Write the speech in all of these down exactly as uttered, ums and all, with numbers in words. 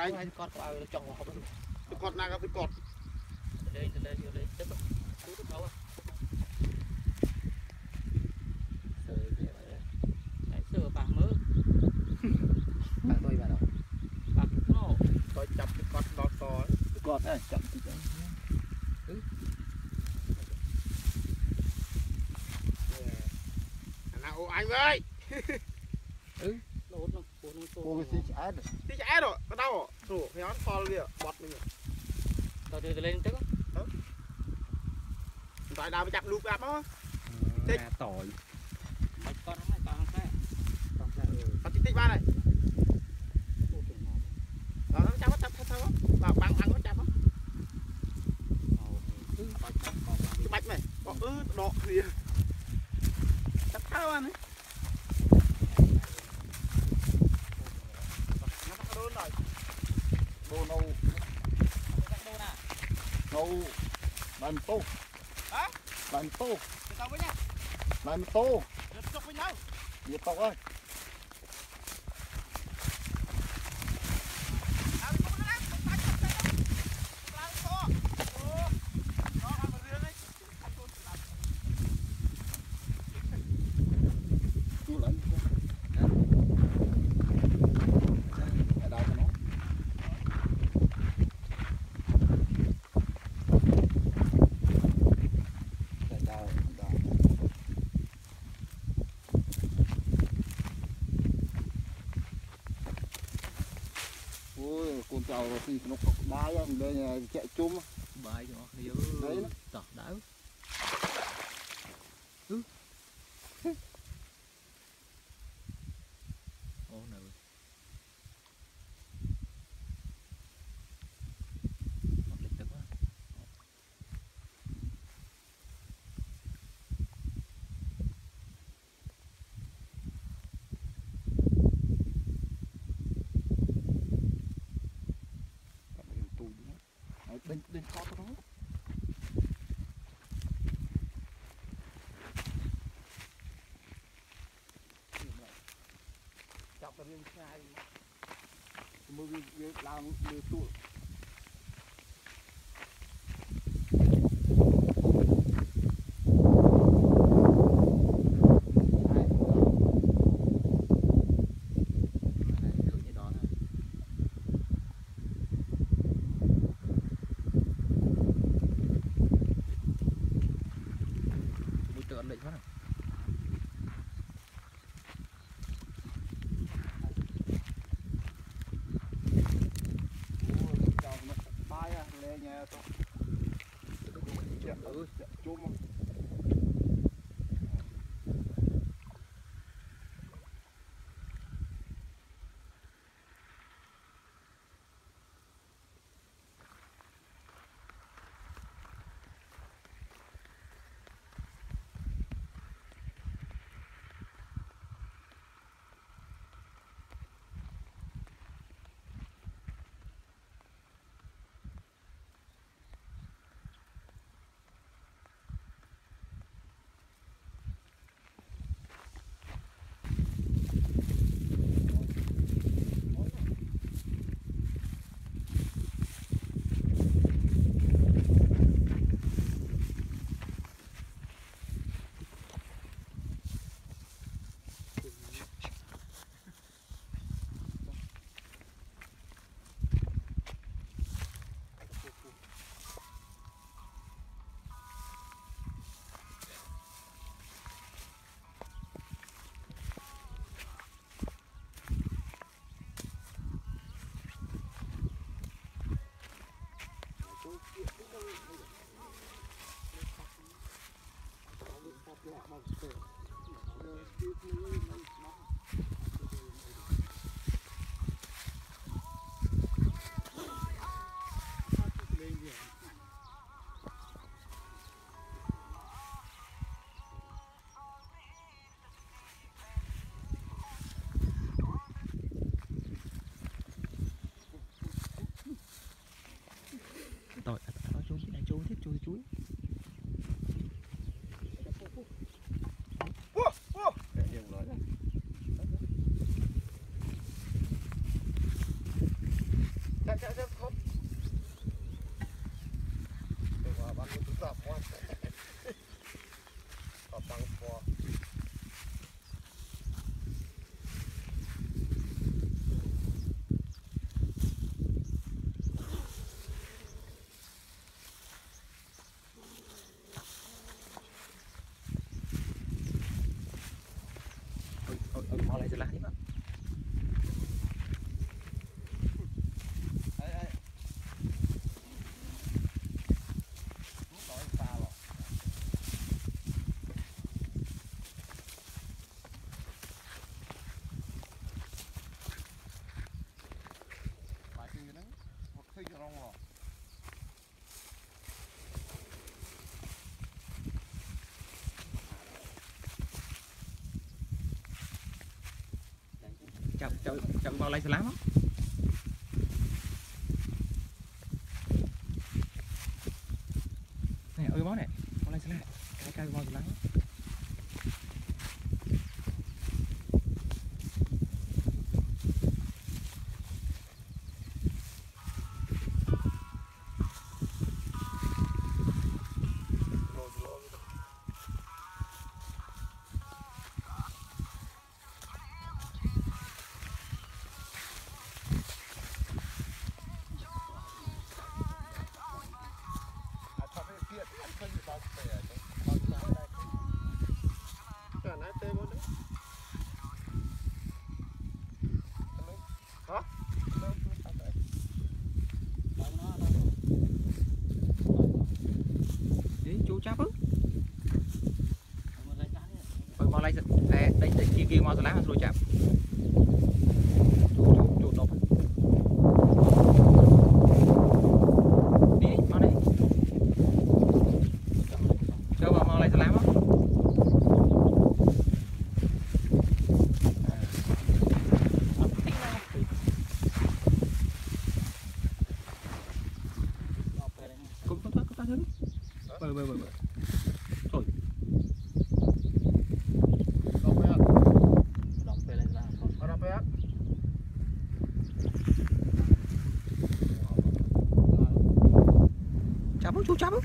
anh cọt vào chọn họ tôi cọt nào tôi cọt đây đây đây tiếp tục tiếp tục đâu sửa bạc mớ bạc tôi vào đâu bạc nó tôi chặt cái cọt đọt to cái cọt này chặt cái ừ nào anh ơi ừ cô cái xí chả rồi xí chả rồi có đau rồi rồi nó to liền bọt mình rồi từ từ lên tức đó tại đào chặt lụp gặp đó tích tỏi con nó con khác con tích tích ba này đó nó chắp chắp chắp chắp vào băng băng nó chắp á cái bạch này có ư đọ gì chắp thao anh ấy đồ nâu nâu bàn tô bàn tô bàn tô nhiệt tộc ơi con trâu thì nó có đái anh đây chạy chung bài cho nhiều đấy tỏ đá ừ ô này mất lịch tức quá bên bên kho đó chọc cái viên khai mua viên làm đưa tụ lệnh quá tội nó chui này chui tiếp chui chuối từ lá đi bác. Chậm chậm chậm vào lấy lá đó. Này ơi bó này, vào lấy lá. Cái cây vào lá. Chú chắp ư? Ôi mau lấy đây đây kia kia mau lá rồi chắp. Chú chú chú độc. Đi mau đấy. Cho vào mau lấy lá không? Cũng có có ta thứ. Bơi bơi bơi bơi. Thôi. Đóng về. Đóng về lên ra. Ở đóng về. Chắp chú chắp.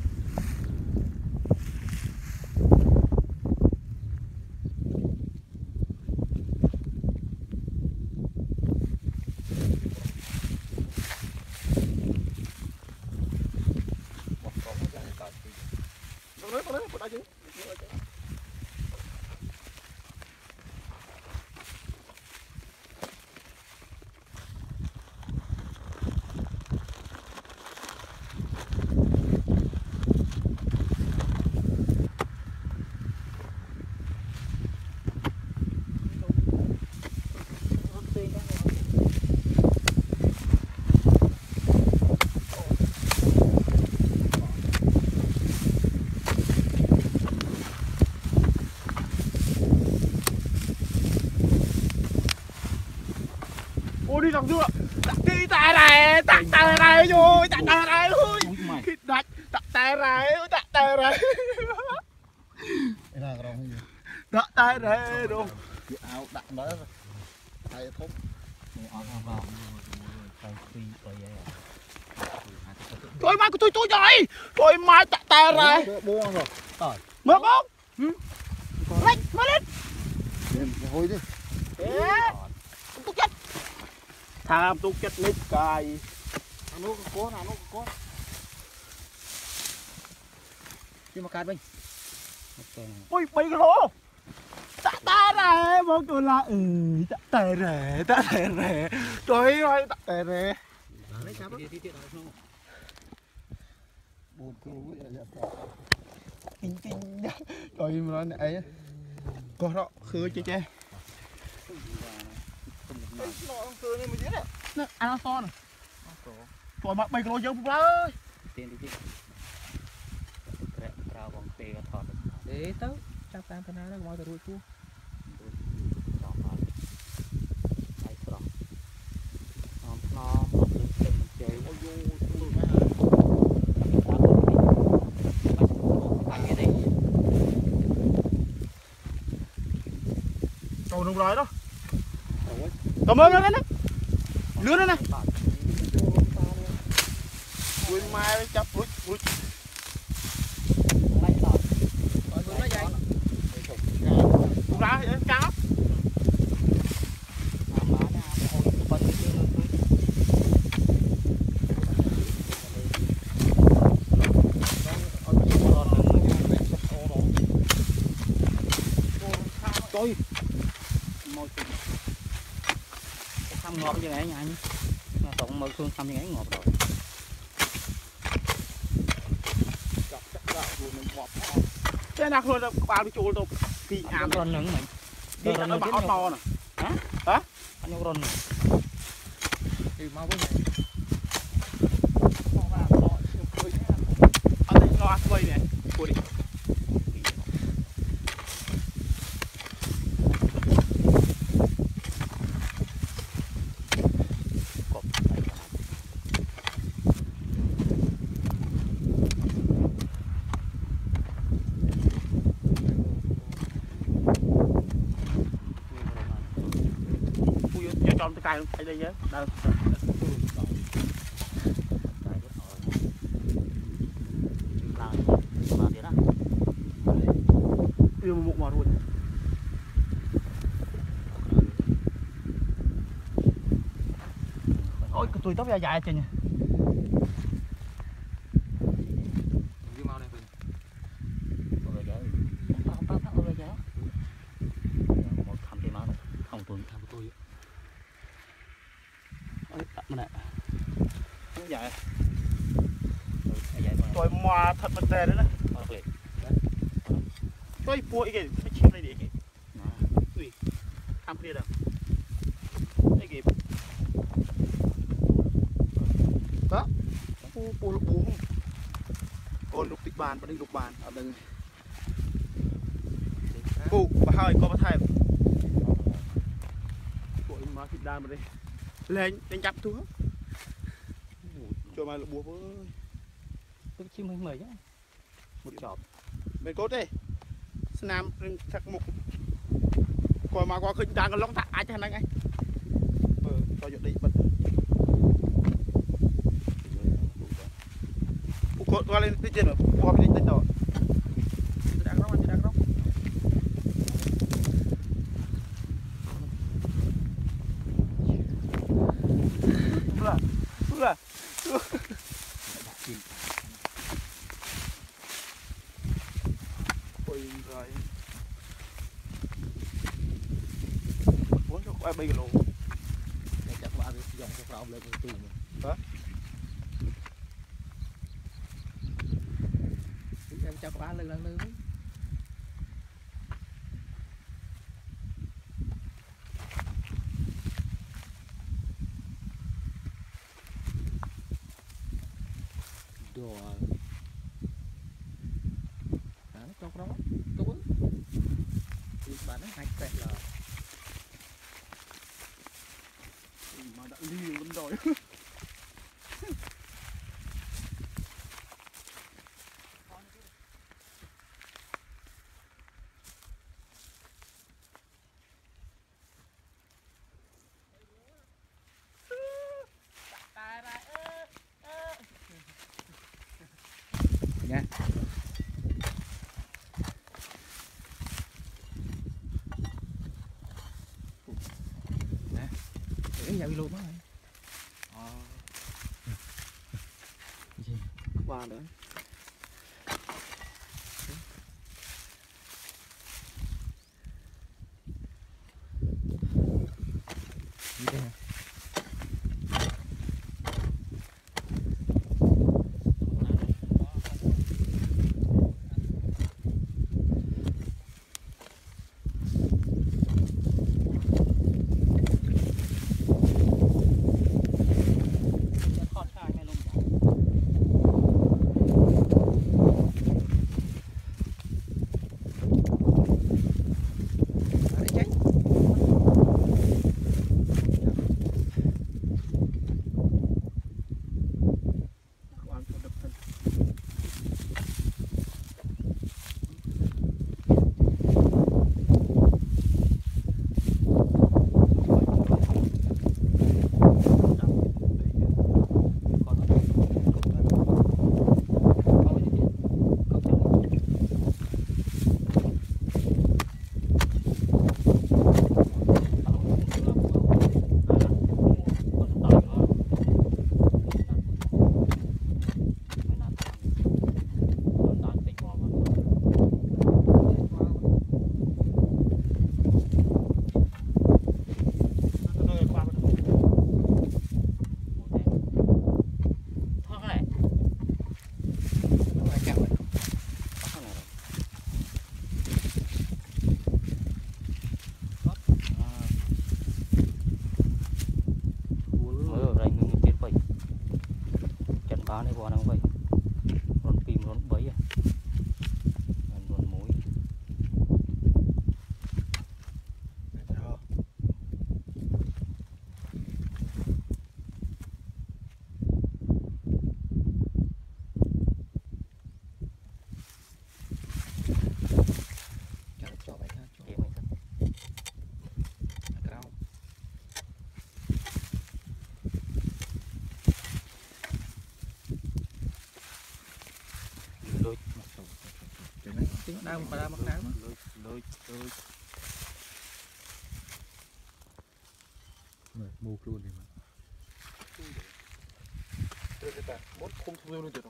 Nói con đấy, con đã chứ. Ôi đi đằng dưa, đặt đi tay này, đặt tay này rồi, đặt tay này thôi, đặt đặt tay này, đặt tay này, đặt tay này rồi, áo đặt đó, tay thúc, thôi mai của tôi tôi rồi, thôi mai đặt tay này, buông rồi, mở bông, lên, mở lên, thôi đi, chết. Tham tu chết nít cài nó có nào nó có chứ mà cài bên ôi bay cái lỗ tạ ta này một tôi là ừ tạ tè rẻ tạ tè rẻ trời ơi tạ tè rẻ kinh kinh trời mà nó ấy có đó khơi chơi chơi nó ăn son này rồi mà bay cái lô dơ ơi tiền đi chứ rau bằng tê cái thọt để tới chắp tam cái nào đó ngoài từ đuôi cua bay sọt nó nó chơi chơi ôi vô tôi phải hả đi cầu nung rồi đó cảm ơn nó đấy lứa nó này quên mai chắp lúi lúi lấy tỏi rồi vừa lấy dây ra cá tôi ngọt như vậy nha anh. Tổng mực thương thăm như vậy ngọt rồi. Thế nào luôn bao đi chôn đâu kỳ ám con nướng mình. Đi nó bảo to nè. Hả? Hả? Anh nhóc rôn. Đi mau với này. Anh đi lo quay này. Quay đi. Cho tôi cài ở đây nhé. Đâu. Yêu một mỏ luôn. Ôi cái túi tóc dài dài trên nhỉ. Đi mau này. Rồi giờ. Không không không rồi giờ. Một thằng cái máu này. Không tuần thằng của tôi. Mà nè. Dài. Tôi mua thật bật tè đấy nè. Tôi mua cái cái chim này đi cái. Ui. Tham kia đâu. Cái gì? Đó.ปูปูlục bú. Ôn lục tịch bàn, đi lục bàn ở đây.ปู, bà hai có bà thay. Tụi mà thịt đàn mà đi. Lên, lên chắp thú. Cho mà lục bú với. Cái chim hơi mời chứ. Một chọp. Bên cốt đi. Nam thật mục. Coi mà qua khơi đang có lông tạ ai cho anh anh. Ờ, cho dọn đi bật. Phụ cột qua lên trên rồi, qua bên trên rồi. Đang róc anh đang róc. Là, là. Ôi rồi. Bốn cho quay bây luôn. Để chắc qua cái dòng cho rau lên từ từ. Hả? Em chắc qua lên lần nữa. Đồ cho nó tốt thì bạn nó hạch tẹt là mà đã liều luôn rồi. nha. Nè, để vào luôn đó. À. Qua nữa. Như thế này. Đó này bò nó vậy. Rốn pìm rốn bấy à. Rốn muối. Tiếng đau mà ra mặt đau lôi lôi lôi mù luôn đi mà tôi sẽ bạn mốt không thu luôn được rồi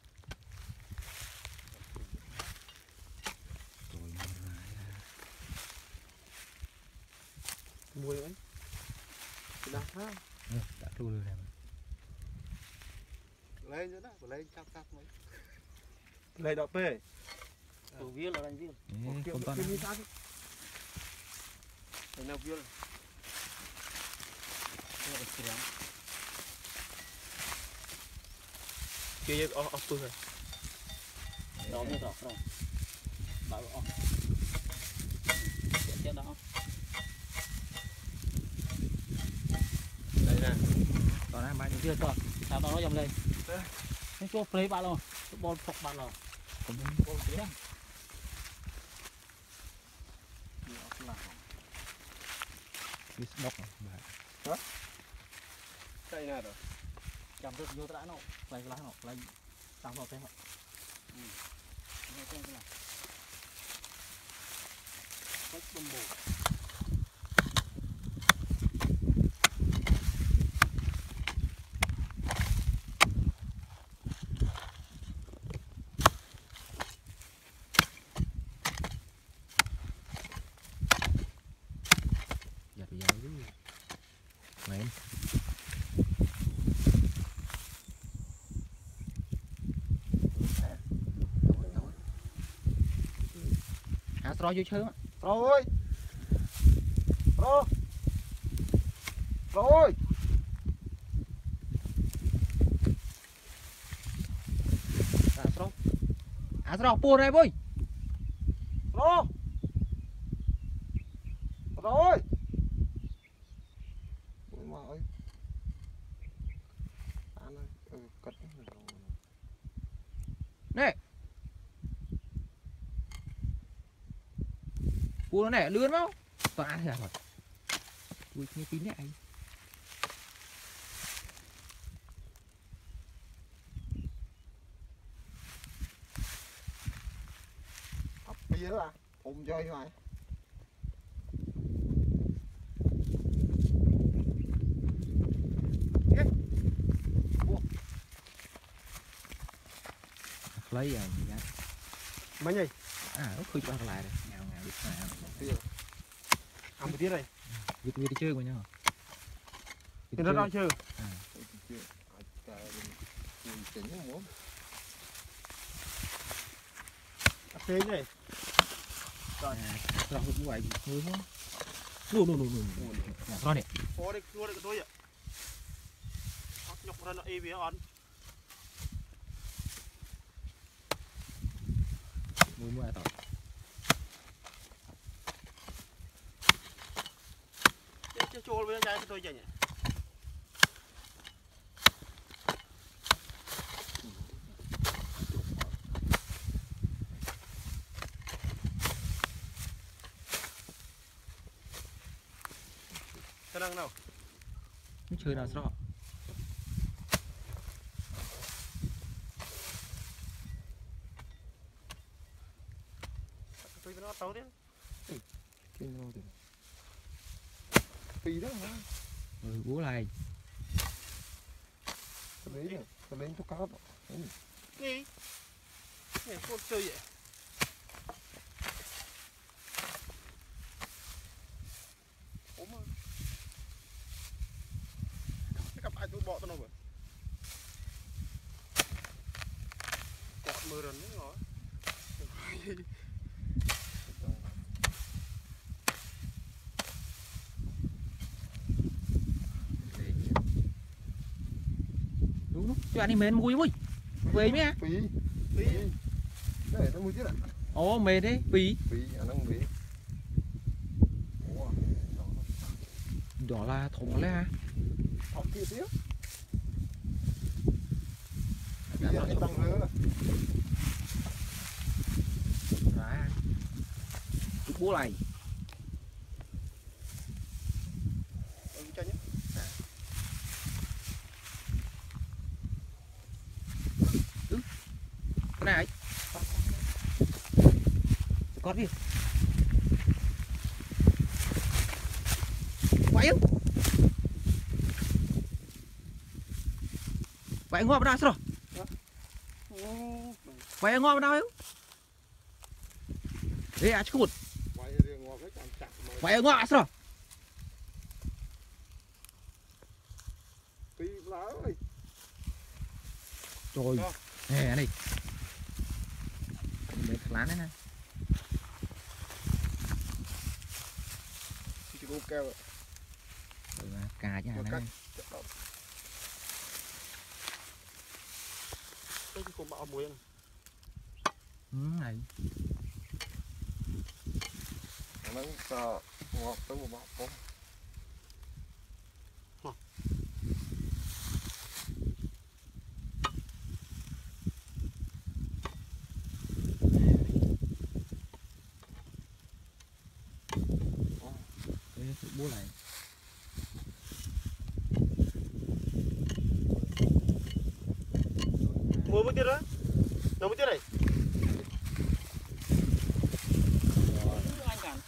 mùi ấy đã ha đã luôn rồi lấy nữa đó lấy chắp chắp mấy lấy đọt về Tủ viên là đánh viên. không toàn cái sao cái nào viên kia ở ở tôi rồi đó mới rõ rồi bảo rõ chết đó đây nè còn hai ba chưa còn sao nó dòng lên cái chỗ play bạn rồi ball phục bạn rồi cũng ball kia biết đọc hả đây nè rồi chạm được vô đã nó lấy cái lá nó lấy tăng vào thế họ nghe tên cái này cách bơm bổ giặt dao chứ mày hả rồi vô chơi rồi rồi rồi à rồi à rồi pua đây boy rồi rồi ôi mà ơi anh ơi ừ, cất nè pua nó nè lươn không toàn ăn rồi ui nghe tin đấy anh ấp bia là ôm chơi hoài lấy à gì đó mấy nhỉ à nó khơi cho ba lại đây ngào ngào đi ngào ăn một tí này việc việc đi chơi mà nhau thì nó đang chơi thế này rồi rồi cũng vậy thôi thôi luôn luôn luôn luôn rồi nè có đây cua đây tôi ạ nhọc ra nó e bía ăn mua mua tỏi chơi trôi với trái tôi vậy nhỉ cái năng nào nó chơi nào sao tôi nó tấu đấy cái nó thì tùy đó hả ừ, bố này cái đấy này cái đấy tôi cá gì này con chơi vậy ốm ơi cái cặp ai tôi bỏ tôi đâu rồi quạt mưa rồi đấy rồi đúng chứ anh đi mến mùi mùi về mía phí phí để nó mua chứ ạ ồ mệt đấy phí phí anh không phí đó là thùng đấy ha thùng kia tiếp bây giờ anh tăng nữa ra bố này cho nhé cái này có đi quay không quay ngọt vào sao quay ngọt vào đâu đấy à chút quay ngọt sao trời nè này mấy lán đấy này keo cà chứ này tôi chỉ cùng bảo muối này ừ, này nó sợ ngọt tới một bọc không bố này mua mới tiết đó đâu mới tiết này anh càng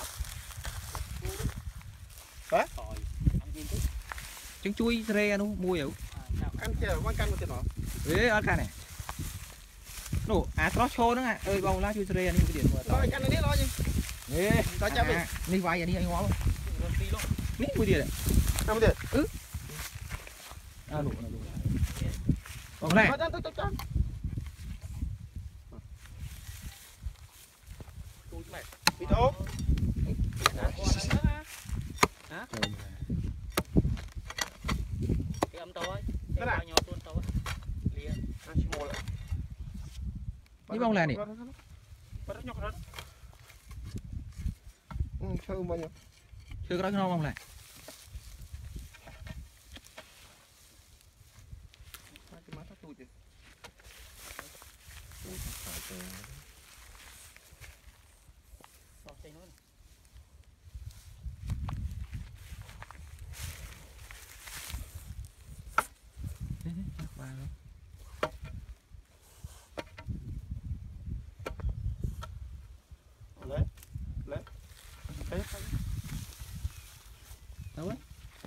hả trứng chui re nó mua hiểu ăn chè mang căn một tiền nó ế ăn cái này nổ à nó show nữa à ơi bông lá chui re đi cái điện rồi căn này nó gì ế tao chạm đi đi vay đi anh hóa không ní mùi điện này năm tiền ừ à đủ này đủ còn này bị đốt cái âm to ấy cái bao nhỏ tuôn to lìa đi bông này nè chơi bao nhiêu chưa có nó bông này lấy lấy lấy đâu ấy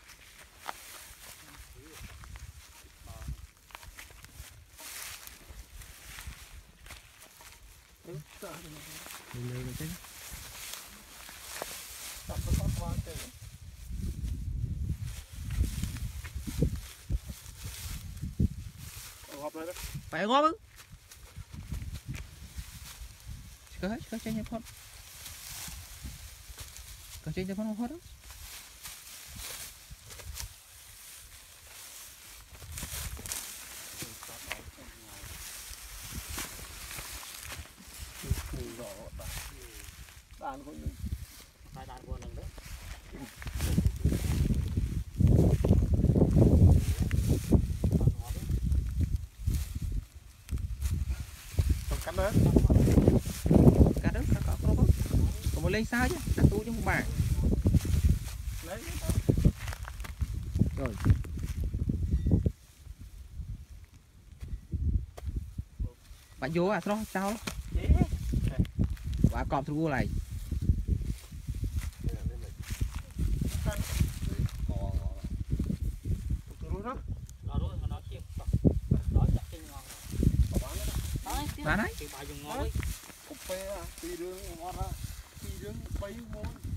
lên lên chứ phải ngon không có hết có chơi nhấp con có chơi nhấp con không hết đó đàn cũng hai đàn buồn lần đấy cắt đấy cắt đấy cắt cắt cắt còn một lên sao chứ cắt tu cho một bạn lấy rồi bạn vô à sao sao bạn cọp thua này bán đấy bài dùng ngon đấy cục phê à tùy đường ngon ra tùy đường bay ngon